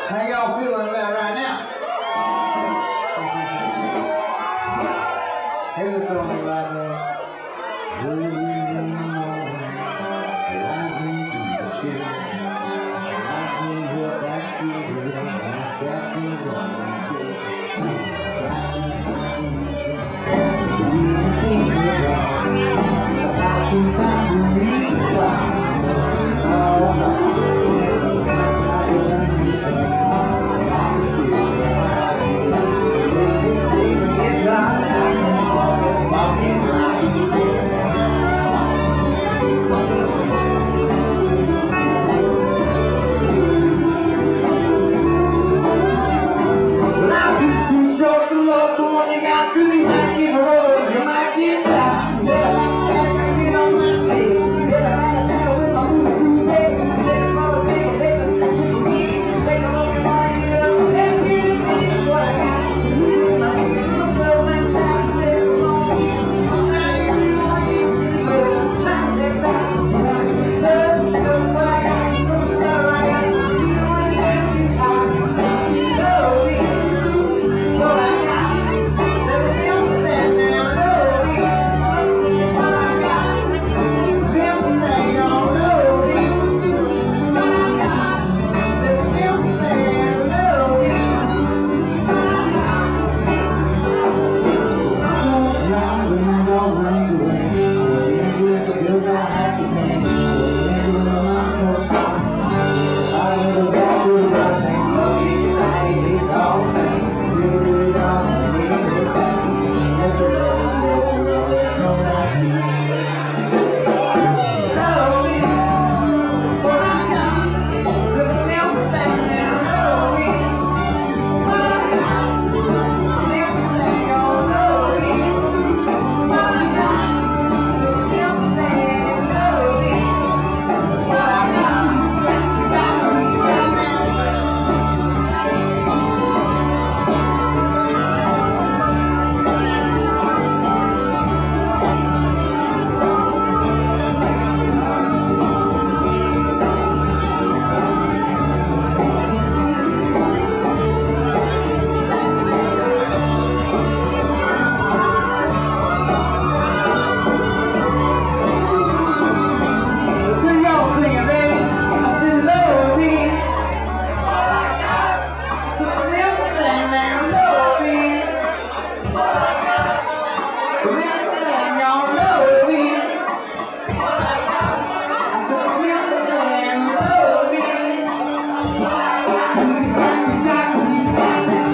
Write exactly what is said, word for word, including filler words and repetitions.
How y'all feeling about right now? Here's a song about that. Early in the morning, rising to the shade. Light me up that cigarette and statues on my face. Got to find a reason, the reason things go wrong. Got to find a reason why it's all wrong. I don't listen. She's got me.